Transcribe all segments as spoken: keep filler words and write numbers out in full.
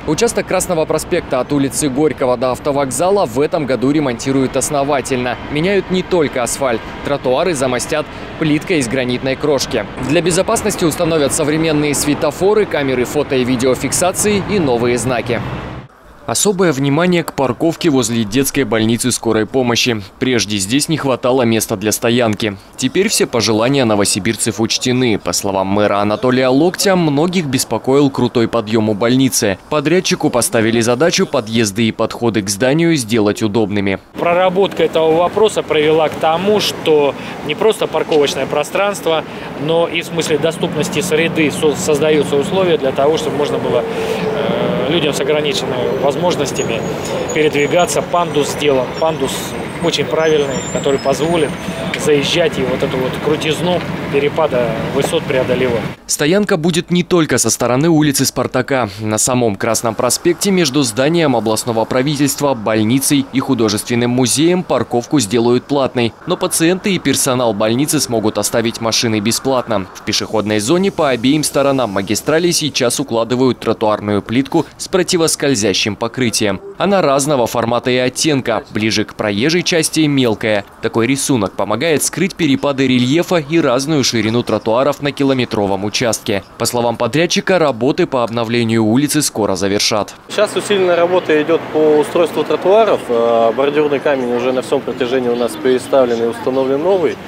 Участок Красного проспекта от улицы Горького до автовокзала в этом году ремонтируют основательно. Меняют не только асфальт. Тротуары замостят плиткой из гранитной крошки. Для безопасности установят современные светофоры, камеры фото- и видеофиксации и новые знаки. Особое внимание к парковке возле детской больницы скорой помощи. Прежде здесь не хватало места для стоянки. Теперь все пожелания новосибирцев учтены. По словам мэра Анатолия Локтя, многих беспокоил крутой подъем у больницы. Подрядчику поставили задачу подъезды и подходы к зданию сделать удобными. Проработка этого вопроса привела к тому, что не просто парковочное пространство, но и в смысле доступности среды создаются условия для того, чтобы можно было э, людям с ограниченными возможностями передвигаться. Пандус сделан. Пандус очень правильный, который позволит заезжать и вот эту вот крутизну перепада высот преодолевать. Стоянка будет не только со стороны улицы Спартака. На самом Красном проспекте между зданием областного правительства, больницей и художественным музеем парковку сделают платной. Но пациенты и персонал больницы смогут оставить машины бесплатно. В пешеходной зоне по обеим сторонам магистрали сейчас укладывают тротуарную плитку с противоскользящим покрытием. Она разного формата и оттенка. Ближе к проезжей части мелкая. Такой рисунок помогает скрыть перепады рельефа и разную ширину тротуаров на километровом участке. По словам подрядчика, работы по обновлению улицы скоро завершат. Сейчас усиленная работа идет по устройству тротуаров. Бордюрный камень уже на всем протяжении у нас переставлен и установлен новый.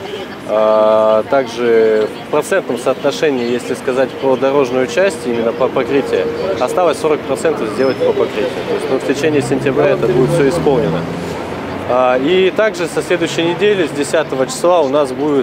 Также в процентном соотношении, если сказать про дорожную часть, именно по покрытию, осталось сорок процентов сделать по покрытию. То есть, ну, в течение сентября это будет все исполнено. И также со следующей недели, с десятого числа, у нас будет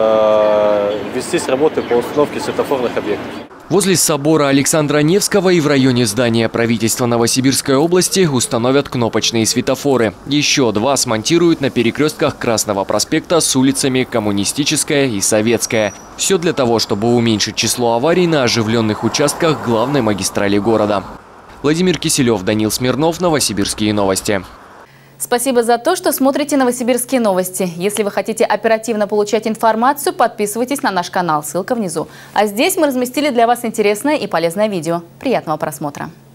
вестись работы по установке светофорных объектов. Возле собора Александра Невского и в районе здания правительства Новосибирской области установят кнопочные светофоры. Еще два смонтируют на перекрестках Красного проспекта с улицами Коммунистическая и Советская. Все для того, чтобы уменьшить число аварий на оживленных участках главной магистрали города. Владимир Киселев, Данил Смирнов, Новосибирские новости. Спасибо за то, что смотрите «Новосибирские новости». Если вы хотите оперативно получать информацию, подписывайтесь на наш канал. Ссылка внизу. А здесь мы разместили для вас интересное и полезное видео. Приятного просмотра.